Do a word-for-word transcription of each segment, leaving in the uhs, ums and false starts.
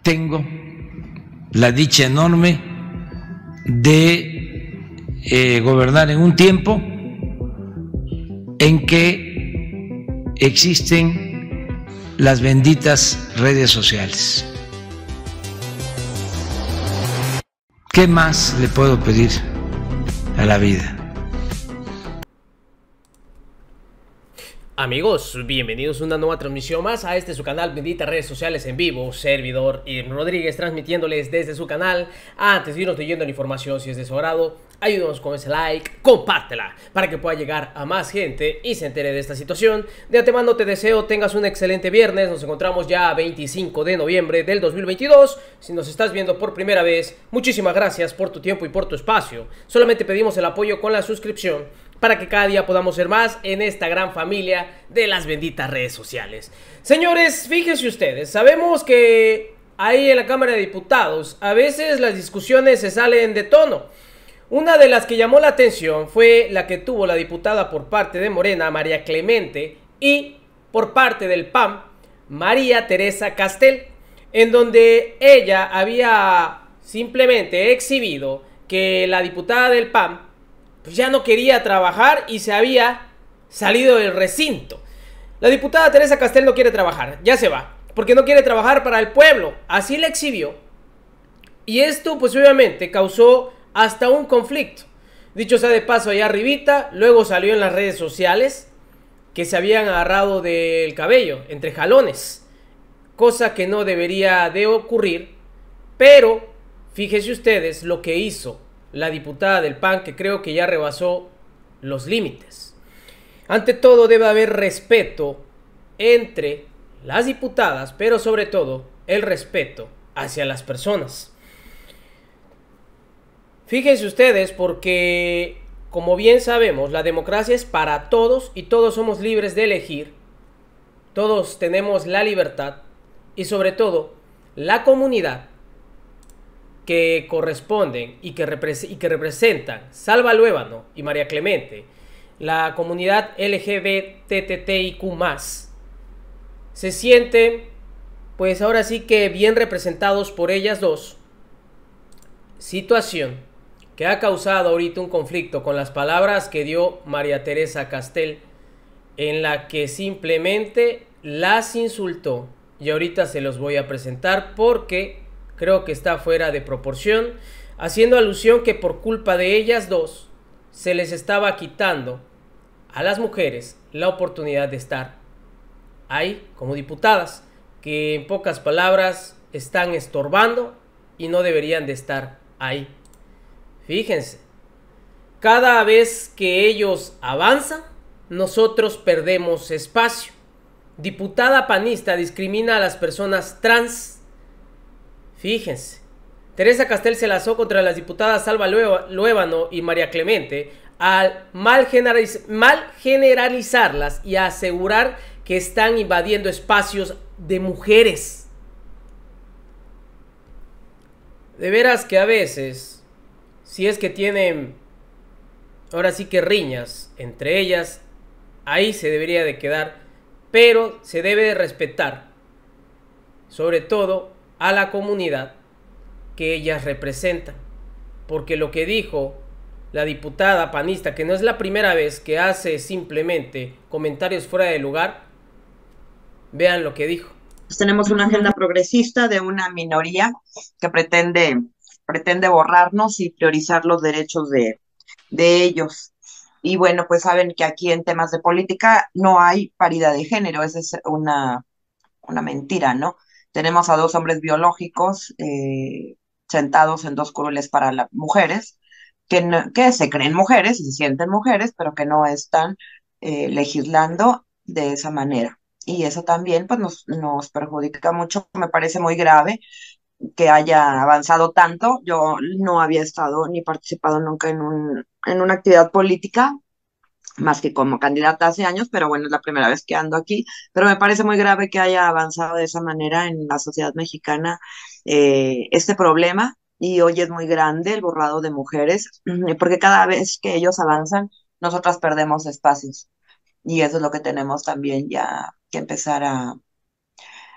tengo la dicha enorme de eh, gobernar en un tiempo en que existen las benditas redes sociales. ¿Qué más le puedo pedir a la vida? Amigos, bienvenidos a una nueva transmisión más a este su canal Bendita Redes Sociales en vivo. Servidor Irving Rodríguez transmitiéndoles desde su canal. Antes de irnos leyendo la información, si es de su agrado, ayúdanos con ese like, compártela para que pueda llegar a más gente y se entere de esta situación. De antemano te deseo tengas un excelente viernes. Nos encontramos ya a veinticinco de noviembre del dos mil veintidós. Si nos estás viendo por primera vez, muchísimas gracias por tu tiempo y por tu espacio. Solamente pedimos el apoyo con la suscripción para que cada día podamos ser más en esta gran familia de las benditas redes sociales. Señores, fíjense ustedes, sabemos que ahí en la Cámara de Diputados a veces las discusiones se salen de tono. Una de las que llamó la atención fue la que tuvo la diputada por parte de Morena, María Clemente, y por parte del P A M, María Teresa Castel, en donde ella había simplemente exhibido que la diputada del P A M pues ya no quería trabajar y se había salido del recinto. La diputada Teresa Castel no quiere trabajar, ya se va, porque no quiere trabajar para el pueblo, así la exhibió. Y esto pues obviamente causó hasta un conflicto. Dicho sea de paso, allá arribita, luego salió en las redes sociales que se habían agarrado del cabello, entre jalones, cosa que no debería de ocurrir, pero fíjense ustedes lo que hizo la diputada del P A N, que creo que ya rebasó los límites. Ante todo debe haber respeto entre las diputadas, pero sobre todo el respeto hacia las personas. Fíjense ustedes, porque como bien sabemos, la democracia es para todos y todos somos libres de elegir. Todos tenemos la libertad y sobre todo la comunidad que corresponden y que, repre y que representan Salva Luébano y María Clemente, la comunidad L G B T I Q más, se sienten pues ahora sí que bien representados por ellas dos, situación que ha causado ahorita un conflicto con las palabras que dio María Teresa Castel, en la que simplemente las insultó, y ahorita se los voy a presentar porque creo que está fuera de proporción, haciendo alusión que por culpa de ellas dos se les estaba quitando a las mujeres la oportunidad de estar ahí como diputadas, que en pocas palabras están estorbando y no deberían de estar ahí. Fíjense, cada vez que ellos avanzan, nosotros perdemos espacio. Diputada panista discrimina a las personas trans. Fíjense, Teresa Castel se lanzó contra las diputadas Salva Luébano y María Clemente al mal, generaliz mal generalizarlas y asegurar que están invadiendo espacios de mujeres. De veras que a veces, si es que tienen, ahora sí que riñas entre ellas, ahí se debería de quedar, pero se debe de respetar, sobre todo a la comunidad que ellas representan, porque lo que dijo la diputada panista, que no es la primera vez que hace simplemente comentarios fuera de lugar, vean lo que dijo. Tenemos una agenda progresista de una minoría que pretende, pretende borrarnos y priorizar los derechos de, de ellos. Y bueno, pues saben que aquí en temas de política no hay paridad de género, esa es una, una mentira, ¿no? Tenemos a dos hombres biológicos eh, sentados en dos curules para las mujeres, que, no, que se creen mujeres y se sienten mujeres, pero que no están eh, legislando de esa manera. Y eso también pues, nos, nos perjudica mucho. Me parece muy grave que haya avanzado tanto. Yo no había estado ni participado nunca en, un, en una actividad política, más que como candidata hace años, pero bueno, es la primera vez que ando aquí, pero me parece muy grave que haya avanzado de esa manera en la sociedad mexicana eh, este problema, y hoy es muy grande el borrado de mujeres, porque cada vez que ellos avanzan, nosotras perdemos espacios, y eso es lo que tenemos también ya que empezar a,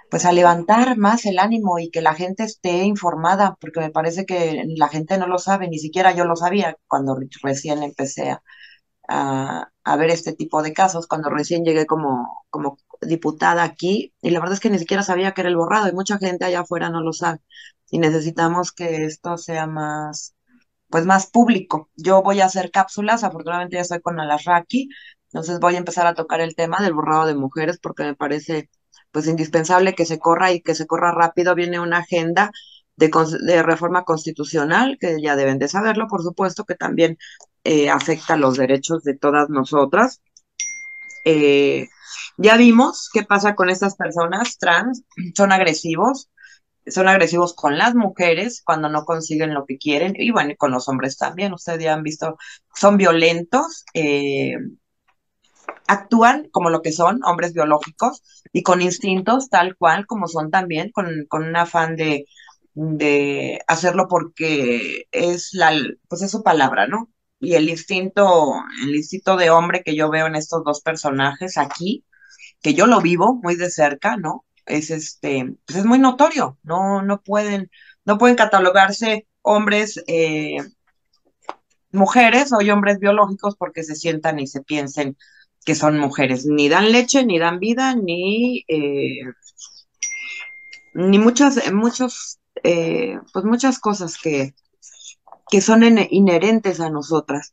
pues a levantar más el ánimo y que la gente esté informada, porque me parece que la gente no lo sabe, ni siquiera yo lo sabía cuando recién empecé a, a, a ver este tipo de casos, cuando recién llegué como, como diputada aquí, y la verdad es que ni siquiera sabía que era el borrado, y mucha gente allá afuera no lo sabe, y necesitamos que esto sea más, pues más público. Yo voy a hacer cápsulas, afortunadamente ya estoy con Alasraqui, entonces voy a empezar a tocar el tema del borrado de mujeres porque me parece pues indispensable que se corra y que se corra rápido. Viene una agenda de, de reforma constitucional, que ya deben de saberlo, por supuesto, que también eh, afecta los derechos de todas nosotras. Eh, ya vimos qué pasa con estas personas trans, son agresivos, son agresivos con las mujeres cuando no consiguen lo que quieren, y bueno, y con los hombres también, ustedes ya han visto, son violentos, eh, actúan como lo que son, hombres biológicos, y con instintos tal cual como son también, con, con un afán de, de hacerlo porque es la, pues es su palabra, ¿no? Y el instinto, el instinto de hombre que yo veo en estos dos personajes aquí, que yo lo vivo muy de cerca, ¿no? Es este, pues es muy notorio, no, no pueden, no pueden catalogarse hombres, eh, mujeres o hombres biológicos porque se sientan y se piensen que son mujeres, ni dan leche, ni dan vida, ni, eh, ni muchas, muchos, eh, pues muchas cosas que, que son inherentes a nosotras.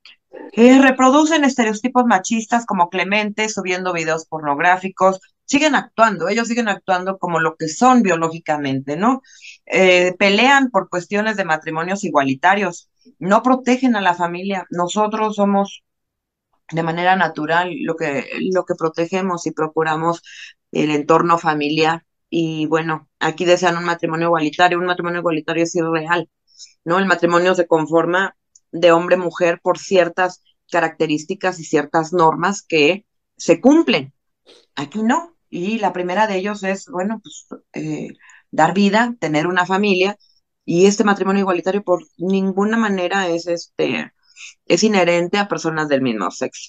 Eh, reproducen estereotipos machistas como Clemente, subiendo videos pornográficos, siguen actuando, ellos siguen actuando como lo que son biológicamente, ¿no? Eh, pelean por cuestiones de matrimonios igualitarios, no protegen a la familia, nosotros somos de manera natural lo que, lo que protegemos y procuramos el entorno familiar. Y bueno, aquí desean un matrimonio igualitario, un matrimonio igualitario es irreal, ¿no? El matrimonio se conforma de hombre-mujer por ciertas características y ciertas normas que se cumplen. Aquí no. Y la primera de ellos es, bueno, pues eh, dar vida, tener una familia, y este matrimonio igualitario por ninguna manera es este es inherente a personas del mismo sexo.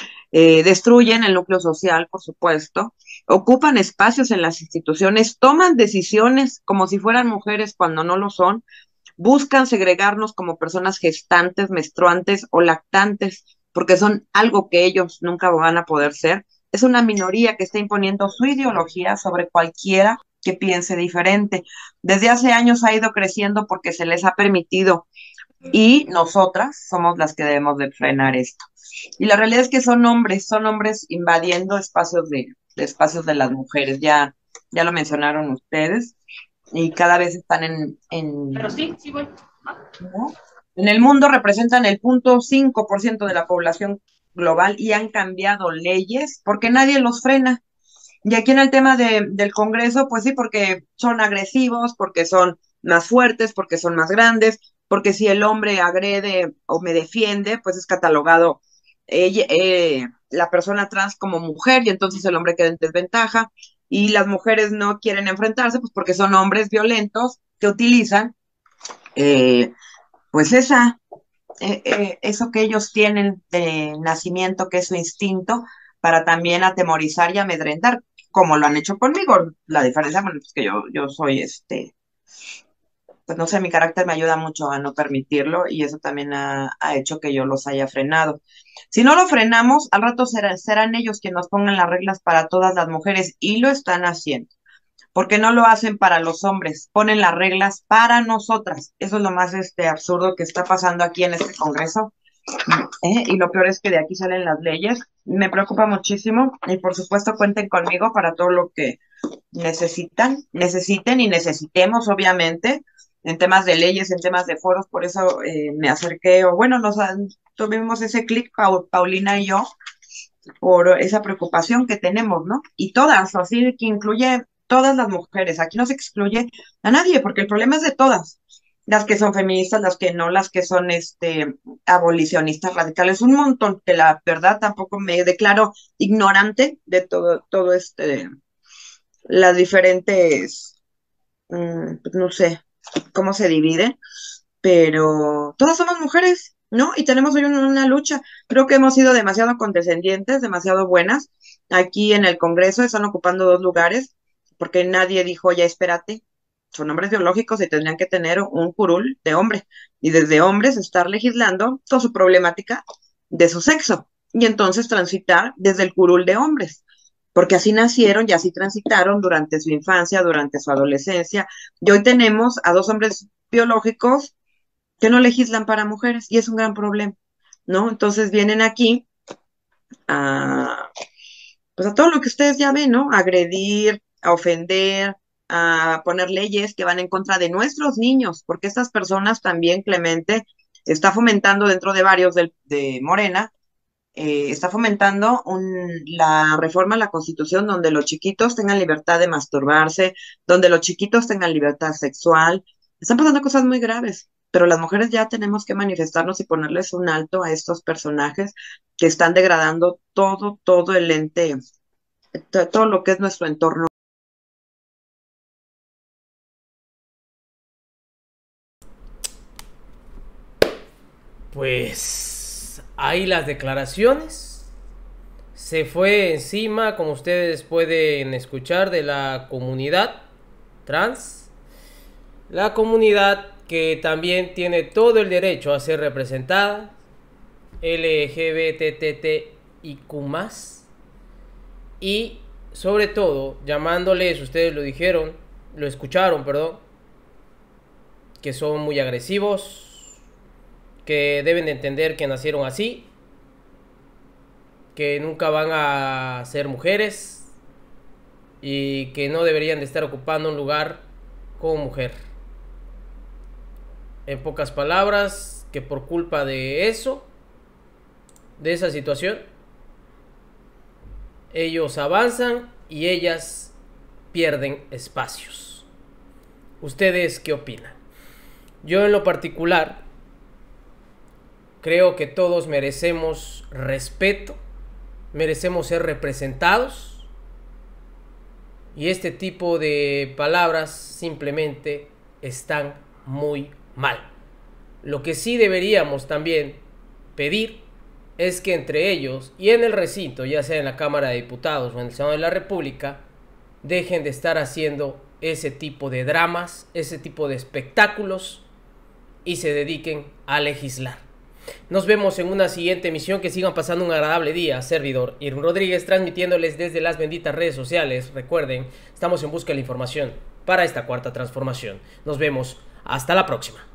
Eh, destruyen el núcleo social, por supuesto, ocupan espacios en las instituciones, toman decisiones como si fueran mujeres cuando no lo son, buscan segregarnos como personas gestantes, menstruantes o lactantes, porque son algo que ellos nunca van a poder ser. Es una minoría que está imponiendo su ideología sobre cualquiera que piense diferente. Desde hace años ha ido creciendo porque se les ha permitido, y nosotras somos las que debemos de frenar esto. Y la realidad es que son hombres, son hombres invadiendo espacios de, de espacios de las mujeres, ya, ya lo mencionaron ustedes, y cada vez están en, en, Pero sí, sí voy. ¿no? En el mundo representan el cero punto cinco por ciento de la población global y han cambiado leyes porque nadie los frena. Y aquí en el tema de, del Congreso, pues sí, porque son agresivos, porque son más fuertes, porque son más grandes, porque si el hombre agrede o me defiende, pues es catalogado eh, eh, la persona trans como mujer y entonces el hombre queda en desventaja, y las mujeres no quieren enfrentarse, pues porque son hombres violentos que utilizan eh, pues esa, eh, eh, eso que ellos tienen de nacimiento, que es su instinto, para también atemorizar y amedrentar, como lo han hecho conmigo. La diferencia, bueno, es que yo, yo soy este, pues no sé, mi carácter me ayuda mucho a no permitirlo, y eso también ha, ha hecho que yo los haya frenado. Si no lo frenamos, al rato serán, serán ellos quienes nos pongan las reglas para todas las mujeres, y lo están haciendo. Porque no lo hacen para los hombres, ponen las reglas para nosotras. Eso es lo más este, absurdo que está pasando aquí en este Congreso. ¿Eh? Y lo peor es que de aquí salen las leyes. Me preocupa muchísimo, y por supuesto cuenten conmigo para todo lo que necesitan, necesiten y necesitemos, obviamente, en temas de leyes, en temas de foros. Por eso eh, me acerqué, o bueno, nos tuvimos ese clic, Paulina y yo, por esa preocupación que tenemos, ¿no? Y todas, así que incluye todas las mujeres, aquí no se excluye a nadie, porque el problema es de todas, las que son feministas, las que no, las que son este abolicionistas radicales, un montón, que la verdad tampoco me declaro ignorante de todo, todo este, las diferentes, mmm, pues no sé cómo se divide, pero todas somos mujeres, ¿no? Y tenemos hoy una, una lucha. Creo que hemos sido demasiado condescendientes, demasiado buenas. Aquí en el Congreso están ocupando dos lugares, porque nadie dijo, ya espérate, son hombres biológicos y tendrían que tener un curul de hombre, y desde hombres estar legislando con su problemática de su sexo, y entonces transitar desde el curul de hombres, porque así nacieron y así transitaron durante su infancia, durante su adolescencia, y hoy tenemos a dos hombres biológicos que no legislan para mujeres, y es un gran problema, ¿no? Entonces vienen aquí a, pues a todo lo que ustedes ya ven, ¿no? A agredir, a ofender, a poner leyes que van en contra de nuestros niños, porque estas personas también, Clemente, está fomentando dentro de varios del, de Morena, eh, está fomentando un, la reforma a la Constitución donde los chiquitos tengan libertad de masturbarse, donde los chiquitos tengan libertad sexual. Están pasando cosas muy graves, pero las mujeres ya tenemos que manifestarnos y ponerles un alto a estos personajes que están degradando todo, todo el ente, todo lo que es nuestro entorno. Pues ahí las declaraciones. Se fue encima, como ustedes pueden escuchar, de la comunidad trans. La comunidad que también tiene todo el derecho a ser representada. L G B T T I Q más. Y sobre todo llamándoles, ustedes lo dijeron, lo escucharon, perdón, que son muy agresivos, que deben de entender que nacieron así, que nunca van a ser mujeres y que no deberían de estar ocupando un lugar como mujer. En pocas palabras, que por culpa de eso, de esa situación, ellos avanzan y ellas pierden espacios. ¿Ustedes qué opinan? Yo en lo particular creo que todos merecemos respeto, merecemos ser representados, y este tipo de palabras simplemente están muy mal. Lo que sí deberíamos también pedir es que entre ellos y en el recinto, ya sea en la Cámara de Diputados o en el Senado de la República, dejen de estar haciendo ese tipo de dramas, ese tipo de espectáculos, y se dediquen a legislar. Nos vemos en una siguiente emisión. Que sigan pasando un agradable día. Servidor Irving Rodríguez, transmitiéndoles desde las benditas redes sociales. Recuerden, estamos en busca de la información para esta cuarta transformación. Nos vemos hasta la próxima.